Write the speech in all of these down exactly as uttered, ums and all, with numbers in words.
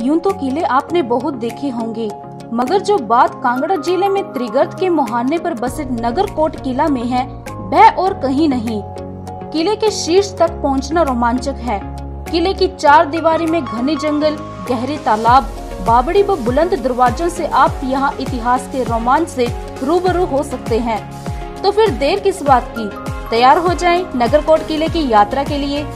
यूं तो किले आपने बहुत देखे होंगे, मगर जो बात कांगड़ा जिले में त्रिगर्त के मुहाने पर बसे नगरकोट किला में है, वह और कहीं नहीं। किले के शीर्ष तक पहुंचना रोमांचक है। किले की चार दीवारी में घने जंगल, गहरे तालाब, बावड़ी व बुलंद दरवाजों से आप यहाँ इतिहास के रोमांच से रूबरू हो सकते हैं। तो फिर देर किस बात की, तैयार हो जाएं नगरकोट किले की यात्रा के लिए।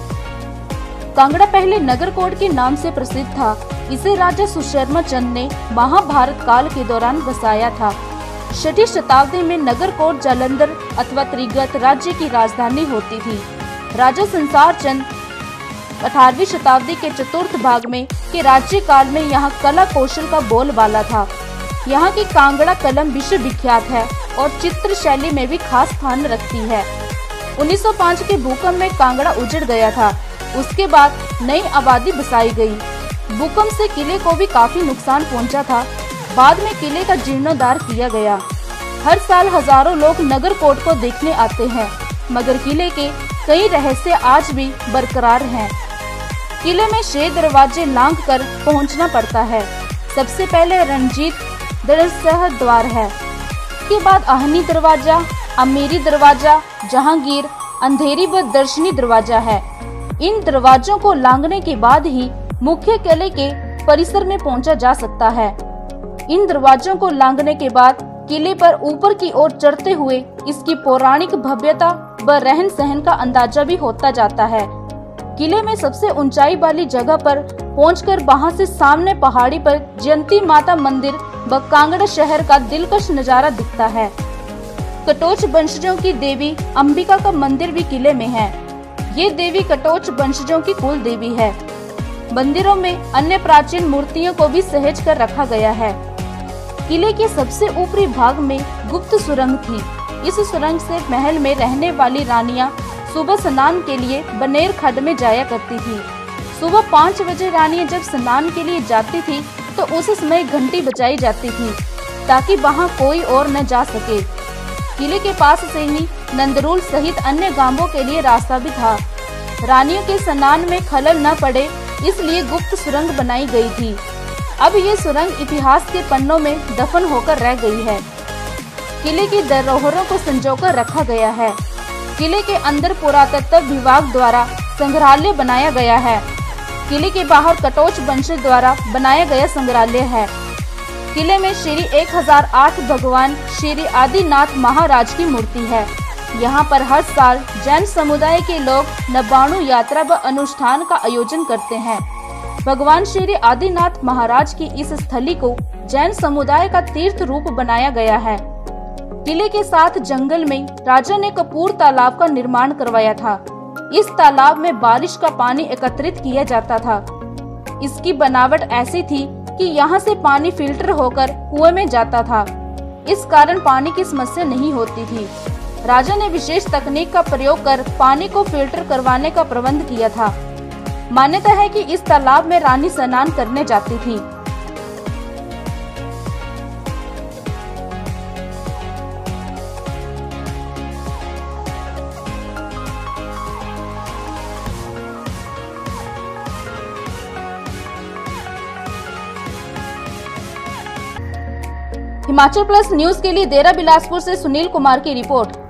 कांगड़ा पहले नगरकोट के नाम से प्रसिद्ध था। इसे राजा सुशर्मा चंद ने महाभारत काल के दौरान बसाया था। छठी शताब्दी में नगरकोट जालंधर अथवा त्रिगर्त राज्य की राजधानी होती थी। राजा संसार चंद अठारहवीं शताब्दी के चतुर्थ भाग में के राज्य काल में यहाँ कला कौशल का बोलबाला था। यहाँ की कांगड़ा कलम विश्व विख्यात है और चित्र शैली में भी खास स्थान रखती है। उन्नीस सौ पाँच के भूकंप में कांगड़ा उजड़ गया था। उसके बाद नई आबादी बसाई गई। भूकंप से किले को भी काफी नुकसान पहुंचा था। बाद में किले का जीर्णोद्धार किया गया। हर साल हजारों लोग नगरकोट को देखने आते हैं, मगर किले के कई रहस्य आज भी बरकरार हैं। किले में छह दरवाजे लांघ कर पहुंचना पड़ता है। सबसे पहले रणजीत दरसह द्वार है, उसके बाद आहनी दरवाजा, अमीरी दरवाजा, जहांगीर, अंधेरी व दर्शनी दरवाजा है। इन दरवाजों को लांघने के बाद ही मुख्य किले के परिसर में पहुंचा जा सकता है। इन दरवाजों को लांघने के बाद किले पर ऊपर की ओर चढ़ते हुए इसकी पौराणिक भव्यता व रहन सहन का अंदाजा भी होता जाता है। किले में सबसे ऊंचाई वाली जगह पर पहुंचकर वहां से सामने पहाड़ी पर जयंती माता मंदिर व कांगड़ा शहर का दिलकश नजारा दिखता है। कटोच वंशजों की देवी अंबिका का मंदिर भी किले में है। ये देवी कटोच वंशजों की कुल देवी है। मंदिरों में अन्य प्राचीन मूर्तियों को भी सहेज कर रखा गया है। किले के सबसे ऊपरी भाग में गुप्त सुरंग थी। इस सुरंग से महल में रहने वाली रानियां सुबह स्नान के लिए बनेर खड्ड में जाया करती थी। सुबह पाँच बजे रानियां जब स्नान के लिए जाती थी तो उस समय घंटी बजाई जाती थी ताकि वहां कोई और न जा सके। किले के पास से ही नंदरूल सहित अन्य गांवों के लिए रास्ता भी था। रानियों के स्नान में खलल न पड़े इसलिए गुप्त सुरंग बनाई गई थी। अब ये सुरंग इतिहास के पन्नों में दफन होकर रह गई है। किले की धरोहरों को संजोकर रखा गया है। किले के अंदर पुरातत्व विभाग द्वारा संग्रहालय बनाया गया है। किले के बाहर कटोच वंश द्वारा बनाया गया संग्रहालय है। किले में श्री एक हजार आठ भगवान श्री आदिनाथ महाराज की मूर्ति है। यहाँ पर हर साल जैन समुदाय के लोग नवाणु यात्रा व अनुष्ठान का आयोजन करते हैं। भगवान श्री आदिनाथ महाराज की इस स्थली को जैन समुदाय का तीर्थ रूप बनाया गया है। किले के साथ जंगल में राजा ने कपूर तालाब का निर्माण करवाया था। इस तालाब में बारिश का पानी एकत्रित किया जाता था। इसकी बनावट ऐसी थी कि यहाँ से पानी फिल्टर होकर कुएं में जाता था। इस कारण पानी की समस्या नहीं होती थी। राजा ने विशेष तकनीक का प्रयोग कर पानी को फिल्टर करवाने का प्रबंध किया था। मान्यता है कि इस तालाब में रानी स्नान करने जाती थी। हिमाचल प्लस न्यूज के लिए देरा बिलासपुर से सुनील कुमार की रिपोर्ट।